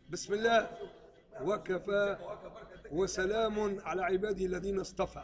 بسم الله وكفى وسلام على عباده الذين اصطفى.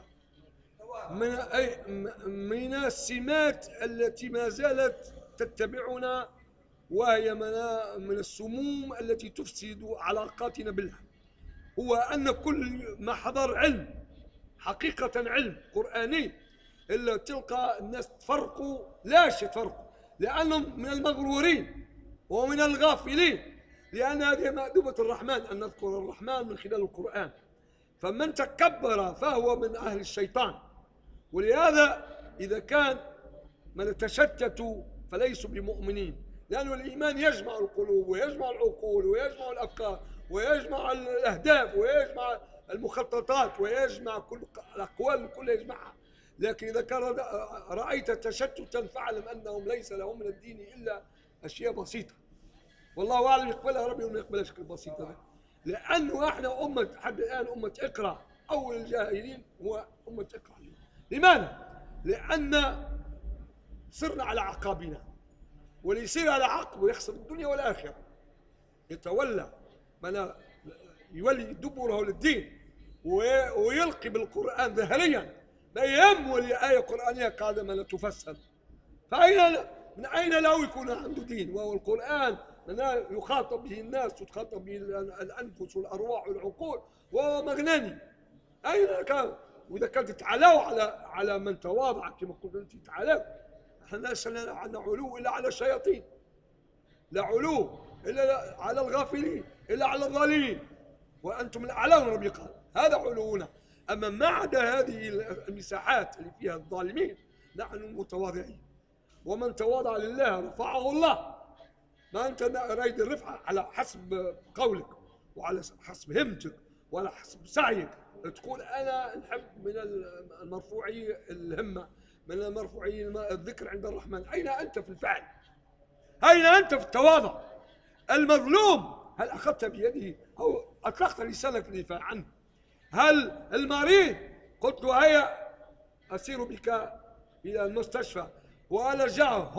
من السمات التي ما زالت تتبعنا، وهي من السموم التي تفسد علاقاتنا بالله، هو أن كل ما حضر علم، حقيقة علم قرآني، إلا تلقى الناس تفرقوا، لاش يتفرقوا؟ لأنهم من المغرورين ومن الغافلين، لأن هذه مأدبة الرحمن أن نذكر الرحمن من خلال القرآن. فمن تكبر فهو من أهل الشيطان. ولهذا إذا كان من تشتتوا فليسوا بمؤمنين، لأن الإيمان يجمع القلوب ويجمع العقول ويجمع الأفكار ويجمع الأهداف ويجمع المخططات ويجمع كل الأقوال كلها يجمعها. لكن إذا كان رأيت تشتتا فاعلم أنهم ليس لهم من الدين إلا أشياء بسيطة، والله أعلم يقبلها ربي وما يقبلها شكل بسيطة ده. لأنه احنا أمة حد الآن أمة اقرأ، أول الجاهلين هو أمة اقرأ. لماذا؟ لأن صرنا على عقابنا، واللي يصير على عقبه يخسر الدنيا والآخرة. يتولى من يولي دبره للدين ويلقي بالقرآن ظهريا، لا يهم آية قرآنية قادمة لا تفسر. من أين له يكون عنده دين وهو القرآن يخاطب به الناس وتخاطب به الأنفس والأرواح والعقول وهو مغناني؟ أين كان؟ وإذا كانت تعالوا على من تواضع كما قلت أنت تعالوا، احنا ليس لنا علو إلا على الشياطين، لا علو إلا على الغافلين إلا على الضالين، وأنتم الأعلون ربي قال هذا علونا. أما ما عدا هذه المساحات اللي فيها الظالمين نحن متواضعين، ومن تواضع لله رفعه الله. ما أنت رايد الرفعة على حسب قولك وعلى حسب همتك وعلى حسب سعيك، تقول أنا نحب من المرفوعي الهمة، من المرفوعي الذكر عند الرحمن. أين أنت في الفعل؟ أين أنت في التواضع؟ المظلوم هل أخذت بيده أو أطلقت لسانك للدفاع عنه؟ هل المريض قلت له هيا أسير بك إلى المستشفى وأنا أرجعه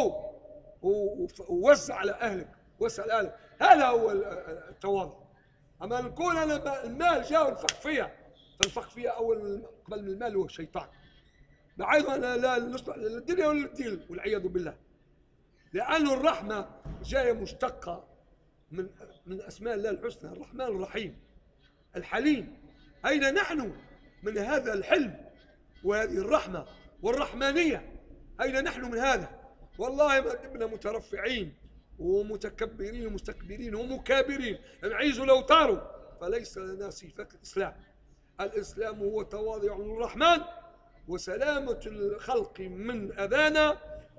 ووزع على أهلك واسأل أهلك؟ هذا هو التواضع. أما نقول أنا المال جاء وانفق فيها، فانفق فيها أول قبل من المال هو الشيطان، بعيد أنا لا نصلح للدنيا ولا للدين والعياذ بالله. لأن الرحمة جاية مشتقة من أسماء الله الحسنى، الرحمن الرحيم الحليم. أين نحن من هذا الحلم وهذه الرحمة والرحمانية؟ أين نحن من هذا؟ والله ما دمنا مترفعين ومتكبرين ومستكبرين ومكابرين نعيز لو طاروا، فليس لنا صفة الإسلام. الإسلام هو تواضع الرحمن وسلامة الخلق من أذانا،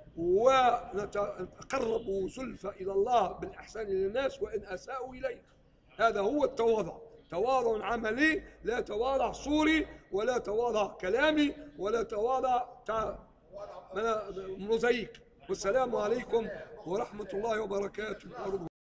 ونتقرب زلفى إلى الله بالإحسان للناس وإن أساءوا إلينا. هذا هو التواضع، تواضع عملي، لا تواضع صوري ولا تواضع كلامي ولا تواضع موزايك. والسلام عليكم ورحمة الله وبركاته.